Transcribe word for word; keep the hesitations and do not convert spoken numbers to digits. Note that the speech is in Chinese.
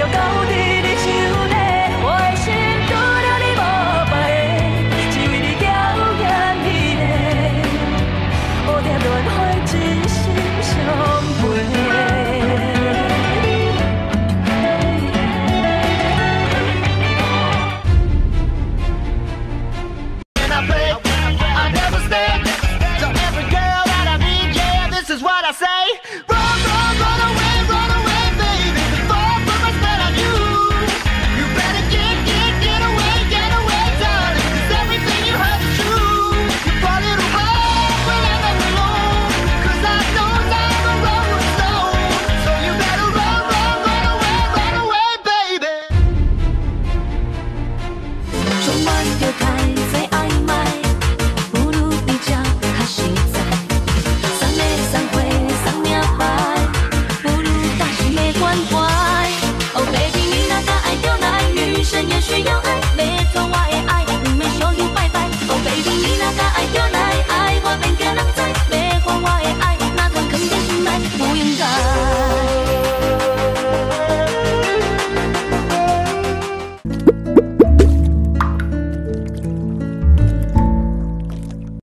着到伫你手内，我的心拄着你无别的，只为你骄艳美丽，乌蝶轮回真心相陪。 This is what I say. Run, run, run away, run away, baby. Before I put my spell on you. You better get, get, get away, get away, darling. 'Cause everything you heard is true. You fall little hard when I'm alone. 'Cause I know I'm a rolling stone. So you better run, run, run away, run away, baby. 充满着太多暧昧，不如比较较实在。送的送花送名牌，不如大心的关怀。Oh baby， 你若敢爱就来，余生也需要爱。